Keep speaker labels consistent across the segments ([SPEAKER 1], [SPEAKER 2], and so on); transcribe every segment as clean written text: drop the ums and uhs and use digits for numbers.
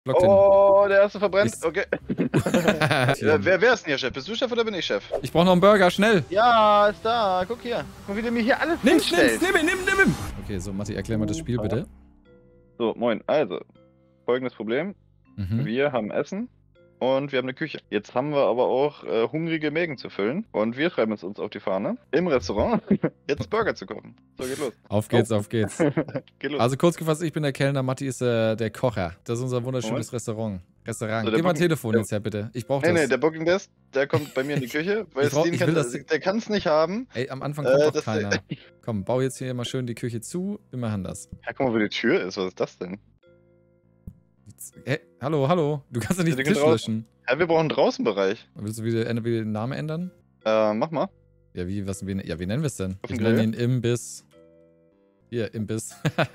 [SPEAKER 1] Block den.
[SPEAKER 2] Oh, der erste verbrennt.
[SPEAKER 1] Ich-
[SPEAKER 2] Okay. Wer ist denn hier Chef? Bist du Chef oder bin ich Chef?
[SPEAKER 1] Ich brauche noch einen Burger, schnell.
[SPEAKER 2] Ja, ist da. Guck hier. Guck, wie der mir hier alles
[SPEAKER 1] Nimm
[SPEAKER 2] hinstellt.
[SPEAKER 1] ihn. Okay, so, Matti, erklär mal das Spiel bitte.
[SPEAKER 2] So, moin. Also, folgendes Problem.
[SPEAKER 1] Mhm.
[SPEAKER 2] Wir haben Essen und wir haben eine Küche. Jetzt haben wir aber auch hungrige Mägen zu füllen. Und wir schreiben es uns auf die Fahne, im Restaurant jetzt Burger zu kochen. So, geht los.
[SPEAKER 1] Auf geht's, auf geht's.
[SPEAKER 2] Geht los.
[SPEAKER 1] Also kurz gefasst, ich bin der Kellner, Matti ist der Kocher. Das ist unser wunderschönes Restaurant.
[SPEAKER 2] So,
[SPEAKER 1] Gib mal ein Telefon jetzt her, bitte. Ich brauche das.
[SPEAKER 2] Nee, der Booking Desk, der kommt bei mir in die Küche, weil der kann es nicht haben.
[SPEAKER 1] Ey, am Anfang kommt doch keiner. Komm, bau jetzt hier mal schön die Küche zu. Wir machen das.
[SPEAKER 2] Ja, guck mal, wo die Tür ist. Was ist das denn?
[SPEAKER 1] Hey, hallo. Du kannst ja nicht den Tisch löschen.
[SPEAKER 2] Ja, wir brauchen einen Draußenbereich.
[SPEAKER 1] Willst du wieder den Namen ändern?
[SPEAKER 2] Mach mal.
[SPEAKER 1] Ja, wie nennen wir es denn?
[SPEAKER 2] Auf
[SPEAKER 1] Ich
[SPEAKER 2] den
[SPEAKER 1] nenne
[SPEAKER 2] Grill?
[SPEAKER 1] ihn Imbiss. Hier, Imbiss.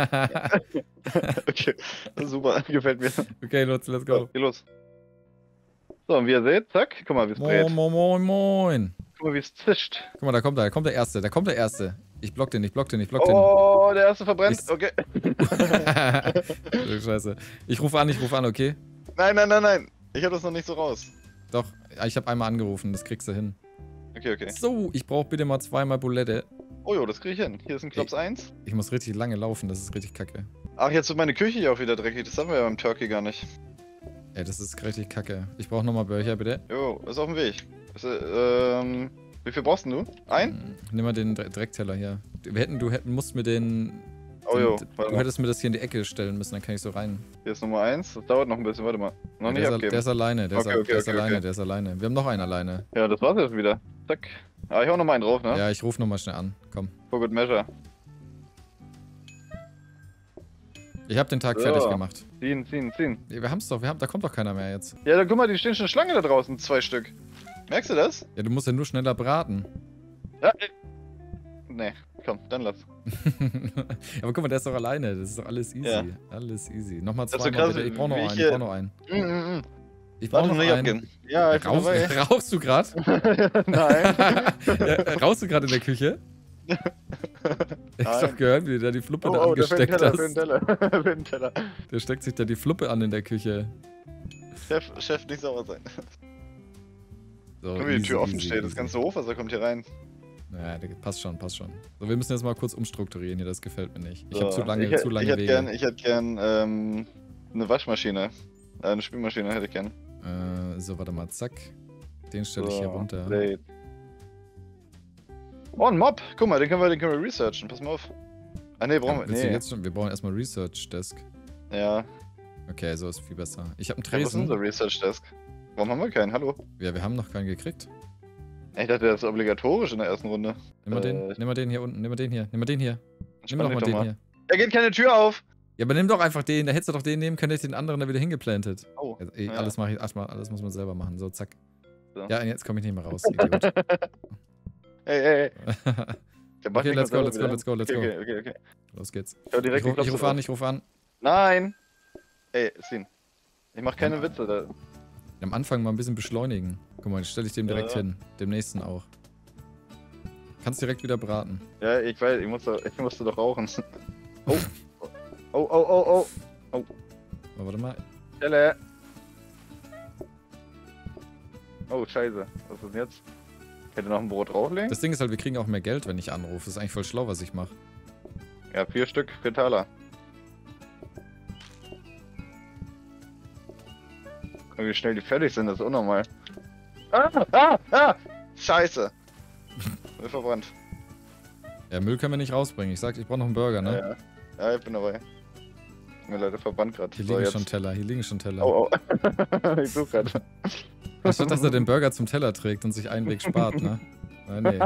[SPEAKER 2] Okay, super, gefällt mir.
[SPEAKER 1] Okay, let's
[SPEAKER 2] So,
[SPEAKER 1] go.
[SPEAKER 2] geh los. So, und wie ihr seht, zack, guck mal, wie es brät.
[SPEAKER 1] Moin.
[SPEAKER 2] Guck mal, wie es zischt.
[SPEAKER 1] Guck mal, da kommt der Erste. Ich block den.
[SPEAKER 2] Oh, der erste verbrennt. Okay.
[SPEAKER 1] Scheiße. Ich rufe an, okay?
[SPEAKER 2] Nein. Ich hab das noch nicht so raus.
[SPEAKER 1] Doch, ich habe einmal angerufen, das kriegst du hin.
[SPEAKER 2] Okay.
[SPEAKER 1] So, ich brauche bitte mal 2-mal Bulette.
[SPEAKER 2] Oh jo, das krieg ich hin. Hier ist ein Klops 1.
[SPEAKER 1] Ich muss richtig lange laufen, das ist richtig kacke.
[SPEAKER 2] Ach, jetzt wird meine Küche hier auch wieder dreckig. Das haben wir ja beim Turkey gar nicht.
[SPEAKER 1] Ey, das ist richtig kacke. Ich brauche nochmal Burger, bitte.
[SPEAKER 2] Jo, ist auf dem Weg. Wie viel brauchst du? Ein?
[SPEAKER 1] Nimm mal den Dreckteller hier. Du musst mir den...
[SPEAKER 2] Oh jo,
[SPEAKER 1] Du hättest mir das hier in die Ecke stellen müssen, dann kann ich so rein.
[SPEAKER 2] Hier ist Nummer 1. Das dauert noch ein bisschen, warte mal. Noch nicht abgeben.
[SPEAKER 1] Der ist alleine, der ist
[SPEAKER 2] Okay.
[SPEAKER 1] alleine. Wir haben noch einen alleine.
[SPEAKER 2] Ja, das war's jetzt wieder. Zack. Ah, ich hau noch mal einen drauf, ne?
[SPEAKER 1] Ja, ich rufe nochmal schnell an. Komm.
[SPEAKER 2] For good measure.
[SPEAKER 1] Ich habe den Tag fertig gemacht.
[SPEAKER 2] Ziehen.
[SPEAKER 1] Ja, wir haben's doch, da kommt doch keiner mehr jetzt.
[SPEAKER 2] Ja, dann guck mal, die stehen schon Schlange da draußen, 2 Stück. Merkst du das?
[SPEAKER 1] Ja, du musst ja nur schneller braten.
[SPEAKER 2] Ja, nee, komm, dann lass.
[SPEAKER 1] Aber guck mal, der ist doch alleine. Das ist doch alles easy.
[SPEAKER 2] Ja.
[SPEAKER 1] Alles easy. Nochmal
[SPEAKER 2] Das ist so
[SPEAKER 1] 2-mal
[SPEAKER 2] krass,
[SPEAKER 1] bitte. Ich brauch noch
[SPEAKER 2] wie
[SPEAKER 1] einen.
[SPEAKER 2] ich
[SPEAKER 1] Ich brauch noch einen. Ich brauch
[SPEAKER 2] Warte,
[SPEAKER 1] noch
[SPEAKER 2] nicht
[SPEAKER 1] einen.
[SPEAKER 2] abgehen. Ja, ich bin dabei.
[SPEAKER 1] Rauchst du gerade?
[SPEAKER 2] Nein.
[SPEAKER 1] Ja, rauchst du gerade in der Küche? Ich hab doch gehört, wie du da die Fluppe da angesteckt hast.
[SPEAKER 2] Für den Teller.
[SPEAKER 1] Der steckt sich da die Fluppe an in der Küche.
[SPEAKER 2] Chef, nicht sauer sein.
[SPEAKER 1] So,
[SPEAKER 2] Guck, wie die Tür offen
[SPEAKER 1] easy,
[SPEAKER 2] steht. Das ganze Hochwasser kommt hier rein.
[SPEAKER 1] Naja, passt schon. So, wir müssen jetzt mal kurz umstrukturieren hier, das gefällt mir nicht. Ich
[SPEAKER 2] So,
[SPEAKER 1] habe zu lange
[SPEAKER 2] ich
[SPEAKER 1] Wege.
[SPEAKER 2] hätte gern eine Waschmaschine. Eine Spülmaschine hätte ich gern.
[SPEAKER 1] So, warte mal, zack. Den stelle ich hier runter.
[SPEAKER 2] Plate. Oh, ein Mob! Guck mal, den können wir researchen. Pass mal auf. Ah, ne, brauchen wir.
[SPEAKER 1] Willst du
[SPEAKER 2] Nee.
[SPEAKER 1] jetzt schon? Wir brauchen erstmal Research Desk.
[SPEAKER 2] Ja.
[SPEAKER 1] Okay, so ist viel besser. Ich habe einen
[SPEAKER 2] Ja, was ist
[SPEAKER 1] Tresen.
[SPEAKER 2] unser Research Desk? Warum haben wir keinen? Hallo?
[SPEAKER 1] Ja, wir haben noch keinen gekriegt.
[SPEAKER 2] Ich dachte, das ist obligatorisch in der ersten Runde.
[SPEAKER 1] Nimm mal den hier unten. Nimm mal den hier. Nimm doch
[SPEAKER 2] Spann
[SPEAKER 1] mal
[SPEAKER 2] dich
[SPEAKER 1] den hier.
[SPEAKER 2] Da geht keine Tür auf!
[SPEAKER 1] Ja, aber nimm doch einfach den. Da hättest du doch den nehmen können, hätte ich den anderen da wieder hingeplantet.
[SPEAKER 2] Oh.
[SPEAKER 1] Also, ey,
[SPEAKER 2] Ja.
[SPEAKER 1] alles muss man selber machen. So, zack.
[SPEAKER 2] So.
[SPEAKER 1] Ja, und jetzt komme ich nicht mehr raus, Idiot.
[SPEAKER 2] Ey. Der macht
[SPEAKER 1] Okay,
[SPEAKER 2] mich
[SPEAKER 1] let's
[SPEAKER 2] mal
[SPEAKER 1] go.
[SPEAKER 2] selber wieder. Okay.
[SPEAKER 1] Los geht's.
[SPEAKER 2] Schau direkt die
[SPEAKER 1] Ich
[SPEAKER 2] Klopse
[SPEAKER 1] rufe
[SPEAKER 2] drauf.
[SPEAKER 1] an.
[SPEAKER 2] Nein! Ey, Sin. Ich mach keine Witze da.
[SPEAKER 1] Am Anfang mal ein bisschen beschleunigen. Guck mal, das stelle ich dem direkt
[SPEAKER 2] Ja.
[SPEAKER 1] hin. Dem nächsten auch. Kannst direkt wieder braten.
[SPEAKER 2] Ja, ich weiß, ich musste doch rauchen. Oh.
[SPEAKER 1] Oh, warte mal.
[SPEAKER 2] Stelle. Oh, scheiße. Was ist denn jetzt? Hätte noch ein Brot drauflegen?
[SPEAKER 1] Das Ding ist halt, wir kriegen auch mehr Geld, wenn ich anrufe. Das ist eigentlich voll schlau, was ich mache.
[SPEAKER 2] Ja, 4 Stück, 4 Taler. Guck mal, wie schnell die fertig sind, das ist unnormal. Scheiße. Wird verbrannt.
[SPEAKER 1] Ja, Müll können wir nicht rausbringen. Ich sag, ich brauche noch einen Burger, ne?
[SPEAKER 2] Ja, ich bin dabei. Mir leider verbrannt gerade.
[SPEAKER 1] Hier liegen schon Teller.
[SPEAKER 2] Oh. Ich such grad.
[SPEAKER 1] Anstatt dass er den Burger zum Teller trägt und sich einen Weg spart, ne? Nee.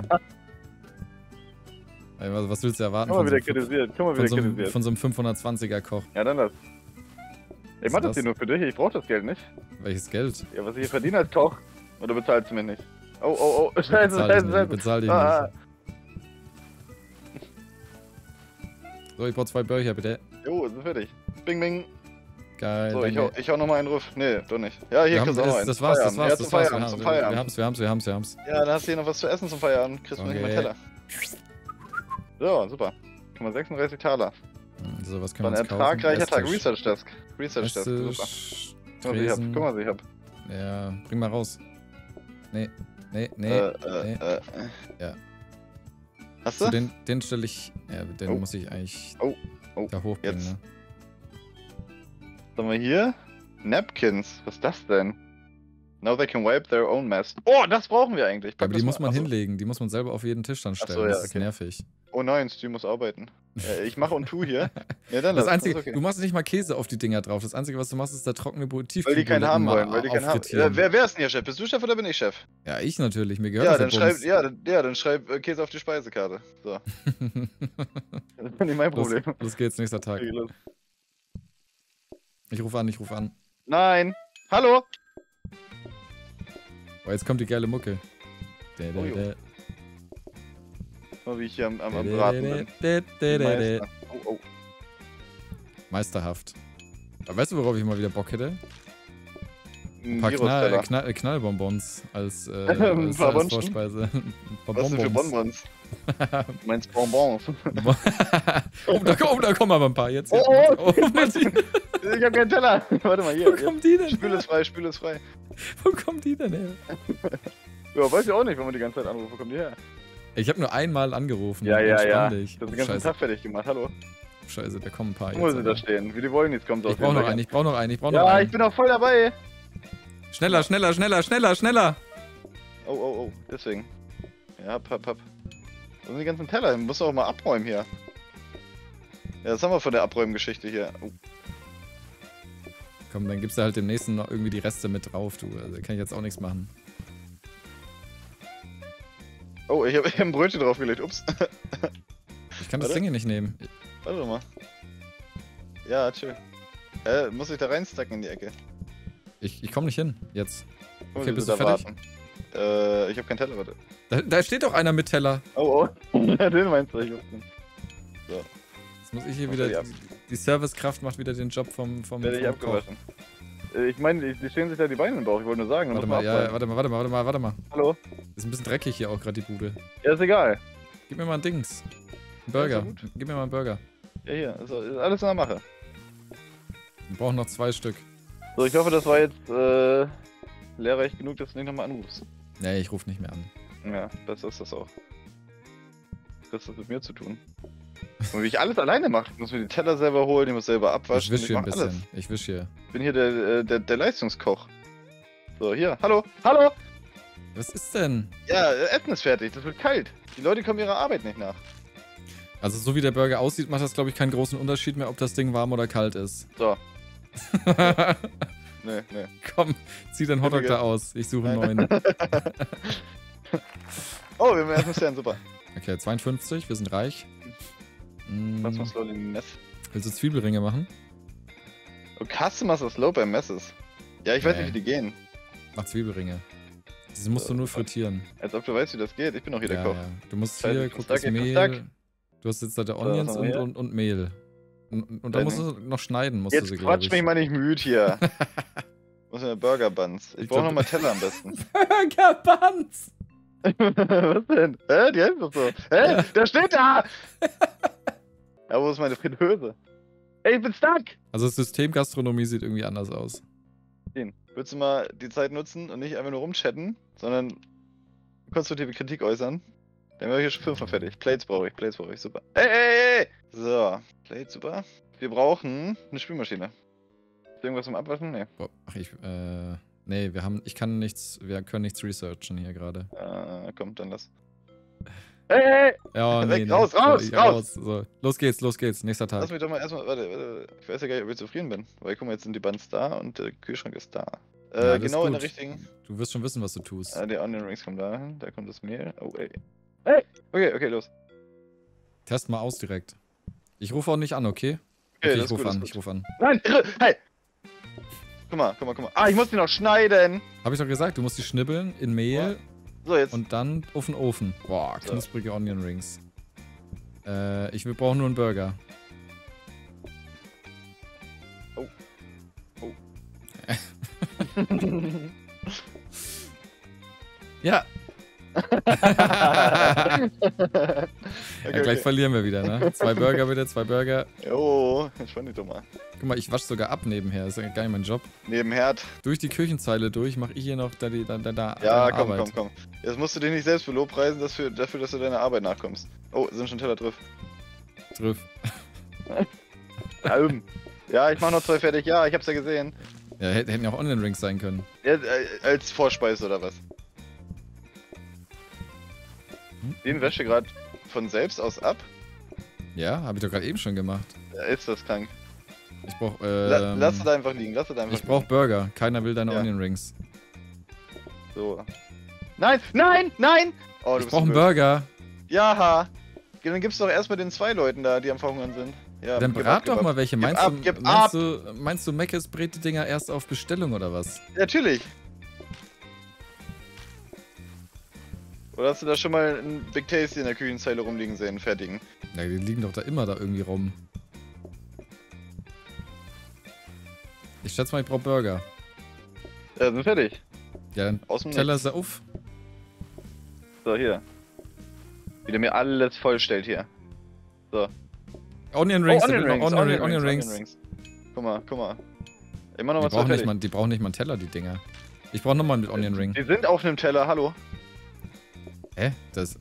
[SPEAKER 1] Ey, was willst du erwarten
[SPEAKER 2] Guck mal, wieder kritisiert.
[SPEAKER 1] von so einem 520er Koch?
[SPEAKER 2] Ja, dann das. Ich mach das
[SPEAKER 1] das?
[SPEAKER 2] hier nur für dich, ich brauch das Geld nicht.
[SPEAKER 1] Welches Geld?
[SPEAKER 2] Ja, was ich hier verdiene als Koch. Oder bezahlst du mir nicht? Oh, scheiße.
[SPEAKER 1] Bezahl dich nicht. So, ich brauch 2 Burger, bitte.
[SPEAKER 2] Jo, sind fertig. Bing, bing.
[SPEAKER 1] Geil.
[SPEAKER 2] So,
[SPEAKER 1] danke.
[SPEAKER 2] ich hau nochmal einen Ruf. Nee, doch nicht. Ja, hier kriegst du auch noch einen.
[SPEAKER 1] Das war's.
[SPEAKER 2] Zum Feierabend.
[SPEAKER 1] Wir haben's.
[SPEAKER 2] Ja, dann hast du hier noch was zu essen zum Feierabend. Kriegst du nicht meinen Teller. So, super. Guck mal, 36 Taler.
[SPEAKER 1] So, was können
[SPEAKER 2] wir
[SPEAKER 1] uns kaufen?
[SPEAKER 2] Ertragreicher Tag.
[SPEAKER 1] Esstisch.
[SPEAKER 2] Research Desk. Research Desk. Super.
[SPEAKER 1] Esstisch,
[SPEAKER 2] Guck mal, was ich hab.
[SPEAKER 1] Tresen.
[SPEAKER 2] Guck mal, was ich hab.
[SPEAKER 1] Ja, bring mal raus. Nee. Ja.
[SPEAKER 2] Hast
[SPEAKER 1] So,
[SPEAKER 2] du?
[SPEAKER 1] den stelle ich. Ja, den
[SPEAKER 2] Oh.
[SPEAKER 1] muss ich eigentlich
[SPEAKER 2] Oh.
[SPEAKER 1] da hochbringen,
[SPEAKER 2] Jetzt.
[SPEAKER 1] ne?
[SPEAKER 2] Was haben wir hier? Napkins. Was ist das denn? Now they can wipe their own mess. Oh, das brauchen wir eigentlich.
[SPEAKER 1] Ja,
[SPEAKER 2] Pack
[SPEAKER 1] aber
[SPEAKER 2] das
[SPEAKER 1] die
[SPEAKER 2] mal-
[SPEAKER 1] muss man
[SPEAKER 2] Achso.
[SPEAKER 1] hinlegen. Die muss man selber auf jeden Tisch dann stellen.
[SPEAKER 2] Achso, ja,
[SPEAKER 1] das ist
[SPEAKER 2] okay.
[SPEAKER 1] nervig.
[SPEAKER 2] Oh nein, Stu muss arbeiten. Ich mache und tu hier. Ja, dann
[SPEAKER 1] Das
[SPEAKER 2] lass.
[SPEAKER 1] Einzige,
[SPEAKER 2] ist okay.
[SPEAKER 1] du machst nicht mal Käse auf die Dinger drauf. Das Einzige, was du machst, ist da trockene
[SPEAKER 2] Weil die
[SPEAKER 1] Tiefkühlbuletten
[SPEAKER 2] keinen haben
[SPEAKER 1] mal
[SPEAKER 2] wollen. Weil die keinen haben.
[SPEAKER 1] auffrittieren.
[SPEAKER 2] Wer ist denn hier Chef? Bist du Chef oder bin ich Chef?
[SPEAKER 1] Ja, ich natürlich. Mir gehört
[SPEAKER 2] Ja,
[SPEAKER 1] das
[SPEAKER 2] dann
[SPEAKER 1] der
[SPEAKER 2] schreib, dann schreib Käse auf die Speisekarte. So.
[SPEAKER 1] Bums.
[SPEAKER 2] Das ist nicht mein Problem.
[SPEAKER 1] Los geht's, nächster Tag.
[SPEAKER 2] Okay, los.
[SPEAKER 1] Ich rufe an.
[SPEAKER 2] Nein! Hallo!
[SPEAKER 1] Oh, jetzt kommt die geile Mucke.
[SPEAKER 2] Oh, jo. Mal wie ich hier am Braten bin. Meister. Oh.
[SPEAKER 1] Meisterhaft. Aber weißt du, worauf ich mal wieder Bock hätte? Ein paar
[SPEAKER 2] Virus-Teller.
[SPEAKER 1] Knallbonbons als
[SPEAKER 2] Ein paar Bonbons?
[SPEAKER 1] Vorspeise. Ein paar
[SPEAKER 2] Was denn für Bonbons? Du meinst Bonbons?
[SPEAKER 1] Da kommen aber ein paar jetzt.
[SPEAKER 2] Oh,
[SPEAKER 1] Martin,
[SPEAKER 2] Ich hab keinen Teller! Warte mal,
[SPEAKER 1] wo
[SPEAKER 2] hier.
[SPEAKER 1] kommen die denn
[SPEAKER 2] Spül
[SPEAKER 1] her?
[SPEAKER 2] es frei.
[SPEAKER 1] Wo kommen die denn her?
[SPEAKER 2] Ja, weiß ich auch nicht, wenn man die ganze Zeit anruft. Wo kommen die her?
[SPEAKER 1] Ich habe nur einmal angerufen.
[SPEAKER 2] Ja.
[SPEAKER 1] Entspann
[SPEAKER 2] Das
[SPEAKER 1] dich.
[SPEAKER 2] ist den ganzen
[SPEAKER 1] Scheiße,
[SPEAKER 2] Tag fertig gemacht. Hallo?
[SPEAKER 1] Scheiße, da kommen ein paar
[SPEAKER 2] Wo
[SPEAKER 1] jetzt.
[SPEAKER 2] sie da stehen? Wie die wollen, jetzt kommt
[SPEAKER 1] Ich brauch noch einen, ich brauch noch einen.
[SPEAKER 2] Ja, ich bin auch voll dabei.
[SPEAKER 1] Schneller.
[SPEAKER 2] Oh. Deswegen. Ja, hab. Wo sind die ganzen Teller? Du musst doch auch mal abräumen hier. Ja, das haben wir von der Abräumgeschichte hier. Oh.
[SPEAKER 1] Komm, dann gibst du halt dem nächsten noch irgendwie die Reste mit drauf, du. Also kann ich jetzt auch nichts machen.
[SPEAKER 2] Oh, ich hab ein Brötchen draufgelegt. Ups.
[SPEAKER 1] Ich kann das
[SPEAKER 2] Warte.
[SPEAKER 1] Ding hier nicht nehmen.
[SPEAKER 2] Warte doch mal. Ja, chill. Muss ich da reinstacken in die Ecke?
[SPEAKER 1] Ich komm nicht hin, jetzt.
[SPEAKER 2] Muss
[SPEAKER 1] Okay,
[SPEAKER 2] ich
[SPEAKER 1] bist
[SPEAKER 2] da
[SPEAKER 1] du fertig?
[SPEAKER 2] warten? Ich hab keinen Teller, warte.
[SPEAKER 1] Da steht doch einer mit Teller.
[SPEAKER 2] Oh. Ja, den meinst du. Ich weiß nicht.
[SPEAKER 1] Jetzt muss ich hier
[SPEAKER 2] Mach
[SPEAKER 1] wieder...
[SPEAKER 2] die ab.
[SPEAKER 1] Die Servicekraft macht wieder den Job vom
[SPEAKER 2] Werde ich
[SPEAKER 1] Koch.
[SPEAKER 2] abgewaschen. Ich meine, die stehen sich da die Beine im Bauch. Ich wollte nur sagen.
[SPEAKER 1] Warte
[SPEAKER 2] muss
[SPEAKER 1] mal,
[SPEAKER 2] man
[SPEAKER 1] ja,
[SPEAKER 2] abräumen.
[SPEAKER 1] warte mal.
[SPEAKER 2] Hallo?
[SPEAKER 1] Ist ein bisschen dreckig hier auch gerade die Bude.
[SPEAKER 2] Ja, ist egal.
[SPEAKER 1] Gib mir mal ein Dings. Ein Burger.
[SPEAKER 2] Ja, ist ja
[SPEAKER 1] Gib mir mal einen Burger.
[SPEAKER 2] Ja, hier. Ist alles in der Mache.
[SPEAKER 1] Wir brauchen noch 2 Stück.
[SPEAKER 2] So, ich hoffe, das war jetzt lehrreich genug, dass du nicht nochmal anrufst.
[SPEAKER 1] Nee, ich rufe nicht mehr an.
[SPEAKER 2] Ja, besser ist das auch. Das hat mit mir zu tun. Und wie ich alles alleine mache. Ich muss mir die Teller selber holen, ich muss selber
[SPEAKER 1] Ich
[SPEAKER 2] abwaschen.
[SPEAKER 1] wisch hier ein
[SPEAKER 2] mach
[SPEAKER 1] bisschen.
[SPEAKER 2] alles.
[SPEAKER 1] Ich wisch hier.
[SPEAKER 2] Ich bin hier der Leistungskoch. So, hier. Hallo? Hallo?
[SPEAKER 1] Was ist denn?
[SPEAKER 2] Ja, Essen ist fertig. Das wird kalt. Die Leute kommen ihrer Arbeit nicht nach.
[SPEAKER 1] Also so wie der Burger aussieht, macht das glaube ich keinen großen Unterschied mehr, ob das Ding warm oder kalt ist.
[SPEAKER 2] So. Nee.
[SPEAKER 1] Komm, zieh deinen Hotdog da aus. Ich suche einen neuen.
[SPEAKER 2] Oh, wir haben erstmal Stern, super.
[SPEAKER 1] Okay, 52, wir sind reich.
[SPEAKER 2] Was machst du in den Mess?
[SPEAKER 1] Willst du Zwiebelringe machen?
[SPEAKER 2] Oh, Customers are slow beim Messes. Ja, ich weiß
[SPEAKER 1] Nee.
[SPEAKER 2] nicht, wie die gehen.
[SPEAKER 1] Mach Zwiebelringe. Diese musst du nur frittieren.
[SPEAKER 2] Als ob du weißt, wie das geht. Ich bin auch hier der Koch.
[SPEAKER 1] Ja. Du musst
[SPEAKER 2] Scheiße,
[SPEAKER 1] hier, guck,
[SPEAKER 2] Zack,
[SPEAKER 1] das
[SPEAKER 2] jetzt
[SPEAKER 1] Mehl.
[SPEAKER 2] zack.
[SPEAKER 1] Du hast jetzt da der
[SPEAKER 2] was
[SPEAKER 1] Onions
[SPEAKER 2] haben wir hier?
[SPEAKER 1] und Mehl. Und dann musst du noch schneiden, musst du
[SPEAKER 2] Jetzt
[SPEAKER 1] sie, glaube
[SPEAKER 2] quatsch
[SPEAKER 1] ich.
[SPEAKER 2] mich mal nicht müde hier. Was sind Burger Buns? Ich brauche
[SPEAKER 1] glaub-
[SPEAKER 2] nochmal Teller am besten.
[SPEAKER 1] Burger Buns!
[SPEAKER 2] Was denn? Hä? Die heißen doch so. Hä? Der steht da! Ja, wo ist meine Fritteuse? Ey, ich bin stuck!
[SPEAKER 1] Also das System Gastronomie sieht irgendwie anders aus.
[SPEAKER 2] Würdest du mal die Zeit nutzen und nicht einfach nur rumchatten, sondern konstruktive Kritik äußern? Dann wäre ich hier schon 5 fertig. Plates brauche ich, super. Ey! So, Plates, super. Wir brauchen eine Spülmaschine. Ist irgendwas zum Abwaschen? Nee.
[SPEAKER 1] Boah, ach, nee, wir können nichts researchen hier gerade.
[SPEAKER 2] Komm, dann lass. Ey!
[SPEAKER 1] Ja,
[SPEAKER 2] Weg,
[SPEAKER 1] nee.
[SPEAKER 2] raus!
[SPEAKER 1] So, los geht's, nächster
[SPEAKER 2] Lass
[SPEAKER 1] Tag.
[SPEAKER 2] mich doch mal erstmal, warte. Ich weiß ja gar nicht, ob ich zufrieden bin. Weil guck mal, jetzt sind die Buns da und der Kühlschrank ist da.
[SPEAKER 1] Ja, das
[SPEAKER 2] Genau
[SPEAKER 1] ist
[SPEAKER 2] in der
[SPEAKER 1] gut.
[SPEAKER 2] richtigen.
[SPEAKER 1] Du wirst schon wissen, was du tust.
[SPEAKER 2] Die Onion Rings kommen da hin, da kommt das Mehl. Oh, ey. Hey! Okay, los.
[SPEAKER 1] Test mal aus direkt. Ich rufe auch nicht an, okay?
[SPEAKER 2] Okay,
[SPEAKER 1] Okay,
[SPEAKER 2] das
[SPEAKER 1] ich
[SPEAKER 2] ist
[SPEAKER 1] rufe
[SPEAKER 2] gut,
[SPEAKER 1] an,
[SPEAKER 2] das ist
[SPEAKER 1] ich rufe an.
[SPEAKER 2] Nein! Hey! Guck mal. Ah, ich muss die noch schneiden!
[SPEAKER 1] Hab ich doch gesagt, du musst die schnibbeln in Mehl
[SPEAKER 2] So, jetzt.
[SPEAKER 1] und dann auf den Ofen. Boah,
[SPEAKER 2] So.
[SPEAKER 1] knusprige Onion Rings. Wir brauchen nur einen Burger.
[SPEAKER 2] Oh.
[SPEAKER 1] Ja. Ja, gleich verlieren wir wieder, ne? 2 Burger bitte, 2 Burger.
[SPEAKER 2] Jo, entspann dich doch mal.
[SPEAKER 1] Guck mal, ich wasche sogar ab nebenher. Das ist ja gar nicht mein Job.
[SPEAKER 2] Neben Herd.
[SPEAKER 1] Durch die Küchenzeile durch mache ich hier noch da
[SPEAKER 2] Ja, komm,
[SPEAKER 1] Arbeit.
[SPEAKER 2] komm. Jetzt musst du dich nicht selbst für Lob preisen, dafür, dass du deiner Arbeit nachkommst. Oh, sind schon Teller drauf.
[SPEAKER 1] Triff.
[SPEAKER 2] Ja, ich mach noch 2 fertig. Ja, ich hab's ja gesehen.
[SPEAKER 1] Ja, hätten ja auch Onion Rings sein können.
[SPEAKER 2] Ja, als Vorspeise oder was? Den wäsche gerade von selbst aus ab?
[SPEAKER 1] Ja, habe ich doch gerade eben schon gemacht.
[SPEAKER 2] Ja, ist das krank.
[SPEAKER 1] Ich brauch,
[SPEAKER 2] lass es da einfach liegen,
[SPEAKER 1] Ich brauch Burger. Keiner will deine
[SPEAKER 2] Ja.
[SPEAKER 1] Onion Rings.
[SPEAKER 2] So. Nein, nein, nein! Oh,
[SPEAKER 1] Ich brauch einen Burger.
[SPEAKER 2] Ja, dann gib's doch erstmal den 2 Leuten da, die am Verhungern sind. Ja,
[SPEAKER 1] Dann brat doch mal welche.
[SPEAKER 2] Gib
[SPEAKER 1] Meinst du Mc's brät die Dinger erst auf Bestellung oder was?
[SPEAKER 2] Natürlich. Oder hast du da schon mal einen Big Tasty in der Küchenzeile rumliegen sehen, fertigen?
[SPEAKER 1] Ja, die liegen doch da immer da irgendwie rum. Ich schätze mal, ich brauch Burger.
[SPEAKER 2] Ja, sind fertig.
[SPEAKER 1] Ja, dann
[SPEAKER 2] Aus dem
[SPEAKER 1] Teller
[SPEAKER 2] Nichts.
[SPEAKER 1] ist auf.
[SPEAKER 2] So, hier. Wie der mir alles vollstellt hier. So.
[SPEAKER 1] Onion Rings,
[SPEAKER 2] Oh,
[SPEAKER 1] da will noch Onion Rings.
[SPEAKER 2] Guck mal. Immer noch
[SPEAKER 1] Die
[SPEAKER 2] mal 2
[SPEAKER 1] brauchen,
[SPEAKER 2] fertig.
[SPEAKER 1] die brauchen nicht mal einen Teller, die Dinger. Ich brauch nochmal mit Onion Ring.
[SPEAKER 2] Die sind auf einem Teller, hallo.
[SPEAKER 1] Hä? Das.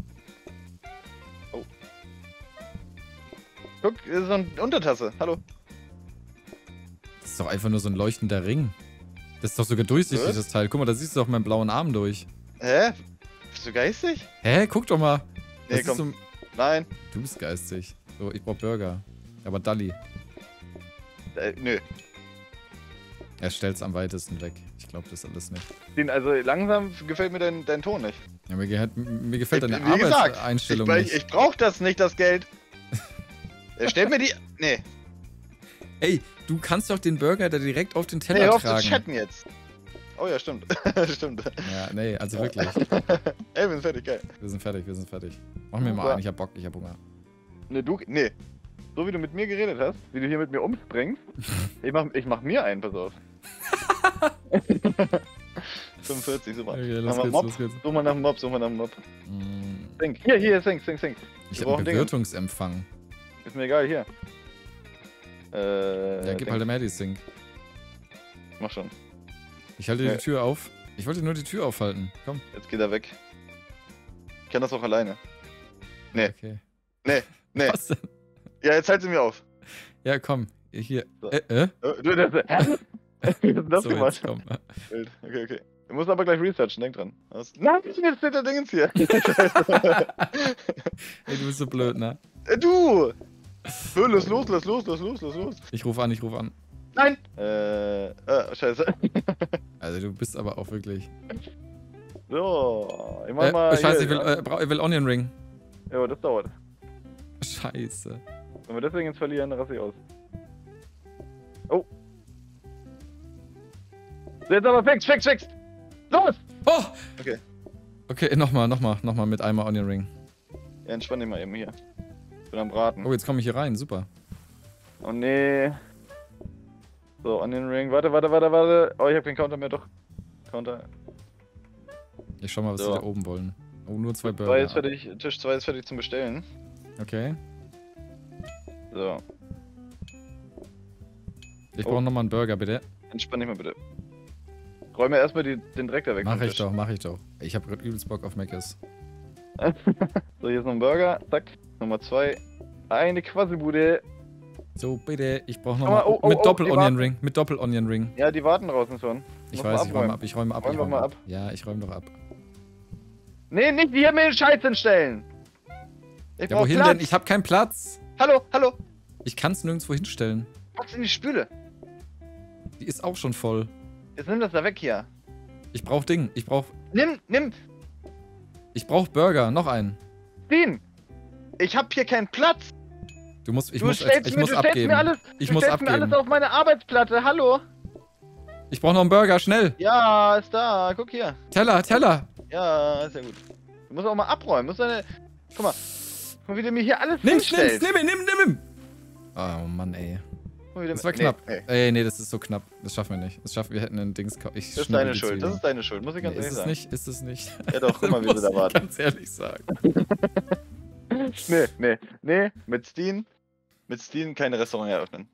[SPEAKER 2] Guck, das ist so eine Untertasse, hallo.
[SPEAKER 1] Das ist doch einfach nur so ein leuchtender Ring. Das ist doch sogar durchsichtig,
[SPEAKER 2] Was?
[SPEAKER 1] das Teil. Guck mal, da siehst du doch meinen blauen Arm durch.
[SPEAKER 2] Hä? Bist du geistig?
[SPEAKER 1] Hä? Guck doch mal.
[SPEAKER 2] Nee,
[SPEAKER 1] Das ist
[SPEAKER 2] komm.
[SPEAKER 1] so,
[SPEAKER 2] Nein.
[SPEAKER 1] du bist geistig. So, ich brauch Burger. Aber Dalli.
[SPEAKER 2] Nö.
[SPEAKER 1] Er stellt's am weitesten weg. Ich glaube das alles nicht.
[SPEAKER 2] Also langsam gefällt mir dein Ton nicht.
[SPEAKER 1] Ja, mir gefällt deine
[SPEAKER 2] Wie gesagt,
[SPEAKER 1] Arbeitseinstellung
[SPEAKER 2] ich
[SPEAKER 1] nicht.
[SPEAKER 2] brauch das nicht, das Geld. Stell mir die... Nee.
[SPEAKER 1] Ey, du kannst doch den Burger da direkt auf den
[SPEAKER 2] Nee,
[SPEAKER 1] Teller
[SPEAKER 2] hör auf zu
[SPEAKER 1] tragen.
[SPEAKER 2] chatten jetzt. Oh ja, stimmt. Stimmt.
[SPEAKER 1] Ja, nee, also wirklich.
[SPEAKER 2] Ey, wir sind fertig, geil.
[SPEAKER 1] Wir sind fertig. Mach mir mal
[SPEAKER 2] Super.
[SPEAKER 1] einen, ich hab Bock, ich hab Hunger.
[SPEAKER 2] Nee. So wie du mit mir geredet hast, wie du hier mit mir umspringst, ich mach mir einen, pass auf. 45, super.
[SPEAKER 1] Okay,
[SPEAKER 2] Mach
[SPEAKER 1] los
[SPEAKER 2] mal
[SPEAKER 1] geht's,
[SPEAKER 2] Mob.
[SPEAKER 1] los geht's.
[SPEAKER 2] Such mal nach dem Mob.
[SPEAKER 1] Mm,
[SPEAKER 2] Sink. Hier, sink.
[SPEAKER 1] Ich
[SPEAKER 2] Wir
[SPEAKER 1] hab
[SPEAKER 2] brauchen
[SPEAKER 1] einen
[SPEAKER 2] Dinge.
[SPEAKER 1] Bewirtungsempfang.
[SPEAKER 2] Ist mir egal, hier.
[SPEAKER 1] Ja, gib
[SPEAKER 2] Ding.
[SPEAKER 1] halt der Sink.
[SPEAKER 2] Mach schon.
[SPEAKER 1] Ich halte die
[SPEAKER 2] Nee.
[SPEAKER 1] Tür auf. Ich wollte nur die Tür aufhalten. Komm.
[SPEAKER 2] Jetzt geht er weg. Ich kann das auch alleine. Nee.
[SPEAKER 1] Okay.
[SPEAKER 2] Nee.
[SPEAKER 1] Was denn?
[SPEAKER 2] Ja, jetzt halt sie mir auf.
[SPEAKER 1] Ja, komm. Hier.
[SPEAKER 2] So.
[SPEAKER 1] Hä?
[SPEAKER 2] Du, Hä? Wie hast du das
[SPEAKER 1] So,
[SPEAKER 2] gemacht?
[SPEAKER 1] jetzt komm.
[SPEAKER 2] Wild. Okay. Du musst aber gleich researchen, denk dran. Nein, jetzt steht der Dingens hier.
[SPEAKER 1] Ey, du bist so blöd, ne?
[SPEAKER 2] Du! Lass los.
[SPEAKER 1] Ich ruf an.
[SPEAKER 2] Nein! Scheiße.
[SPEAKER 1] Also du bist aber auch wirklich...
[SPEAKER 2] So, ich mach mal.
[SPEAKER 1] Scheiße, ich
[SPEAKER 2] hier.
[SPEAKER 1] will Onion Ring.
[SPEAKER 2] Ja, das dauert.
[SPEAKER 1] Scheiße.
[SPEAKER 2] Wenn wir deswegen jetzt verlieren, dann raste ich aus. Oh. So, jetzt aber fix! Los!
[SPEAKER 1] Oh!
[SPEAKER 2] Okay.
[SPEAKER 1] Okay, nochmal mit einmal Onion Ring.
[SPEAKER 2] Ja, entspann dich mal eben hier. Bin am Braten.
[SPEAKER 1] Oh, jetzt komme ich hier rein, super.
[SPEAKER 2] Oh nee. So, Onion Ring. Warte. Oh, ich hab keinen Counter mehr, doch. Counter.
[SPEAKER 1] Ich schau mal, was
[SPEAKER 2] So.
[SPEAKER 1] die da oben wollen. Oh, nur 2
[SPEAKER 2] Tisch 2
[SPEAKER 1] Burger.
[SPEAKER 2] ist fertig, Tisch 2 ist fertig zum Bestellen.
[SPEAKER 1] Okay.
[SPEAKER 2] So,
[SPEAKER 1] Ich
[SPEAKER 2] Oh.
[SPEAKER 1] brauche nochmal einen Burger, bitte.
[SPEAKER 2] entspann dich mal bitte. Räume erstmal den Dreck da weg.
[SPEAKER 1] Mach
[SPEAKER 2] vom
[SPEAKER 1] ich
[SPEAKER 2] Tisch.
[SPEAKER 1] doch, mach ich doch. Ich hab grad übelst Bock auf Mc's.
[SPEAKER 2] So, hier ist noch ein Burger. Zack. Nummer 2. Eine Quasselbude.
[SPEAKER 1] So, bitte. Ich brauche
[SPEAKER 2] Schau mal,
[SPEAKER 1] nochmal. Mit
[SPEAKER 2] die
[SPEAKER 1] Doppel-Onion
[SPEAKER 2] warten.
[SPEAKER 1] Ring. Mit Doppel-Onion Ring.
[SPEAKER 2] Ja, die warten draußen schon.
[SPEAKER 1] Ich
[SPEAKER 2] Muss
[SPEAKER 1] weiß,
[SPEAKER 2] mal
[SPEAKER 1] ich räume
[SPEAKER 2] abräumen.
[SPEAKER 1] ab, ich räume ab.
[SPEAKER 2] Räum
[SPEAKER 1] ich
[SPEAKER 2] doch
[SPEAKER 1] räume
[SPEAKER 2] mal
[SPEAKER 1] ab.
[SPEAKER 2] ab.
[SPEAKER 1] Ja, ich räume doch ab.
[SPEAKER 2] Nee, nicht hier mir den Scheiß hinstellen. Ich
[SPEAKER 1] Ja,
[SPEAKER 2] brauch
[SPEAKER 1] wohin
[SPEAKER 2] Platz.
[SPEAKER 1] denn? Ich hab keinen Platz.
[SPEAKER 2] Hallo.
[SPEAKER 1] Ich kann's nirgendwo hinstellen.
[SPEAKER 2] Pack's in die Spüle.
[SPEAKER 1] Die ist auch schon voll.
[SPEAKER 2] Jetzt nimm das da weg hier.
[SPEAKER 1] Ich brauch Ding. Ich brauch Burger. Noch einen.
[SPEAKER 2] den. Ich hab hier keinen Platz.
[SPEAKER 1] Ich muss
[SPEAKER 2] Du stellst
[SPEAKER 1] abgeben.
[SPEAKER 2] mir alles,
[SPEAKER 1] Ich
[SPEAKER 2] du
[SPEAKER 1] muss
[SPEAKER 2] stellst mir
[SPEAKER 1] abgeben.
[SPEAKER 2] alles auf meine Arbeitsplatte. Hallo.
[SPEAKER 1] Ich brauch noch einen Burger, schnell.
[SPEAKER 2] Ja, ist da. Guck hier.
[SPEAKER 1] Teller.
[SPEAKER 2] Ja, ist ja gut. Du musst auch mal abräumen. Guck mal, wie der mir hier alles
[SPEAKER 1] Nimm
[SPEAKER 2] hinstellt.
[SPEAKER 1] ihn. Oh Mann, ey.
[SPEAKER 2] Guck mal, wie der-
[SPEAKER 1] Das war knapp.
[SPEAKER 2] Nee.
[SPEAKER 1] Ey, nee, das ist so knapp. Das schaffen wir nicht. Wir hätten einen Dings...
[SPEAKER 2] Das ist deine Schuld. Das ist deine Schuld. Muss ich ganz ehrlich sagen.
[SPEAKER 1] Ist es nicht.
[SPEAKER 2] Ja doch, guck mal, wie sie da warten.
[SPEAKER 1] Ganz ehrlich sagen.
[SPEAKER 2] Nee, mit Steam keine Restaurant eröffnen.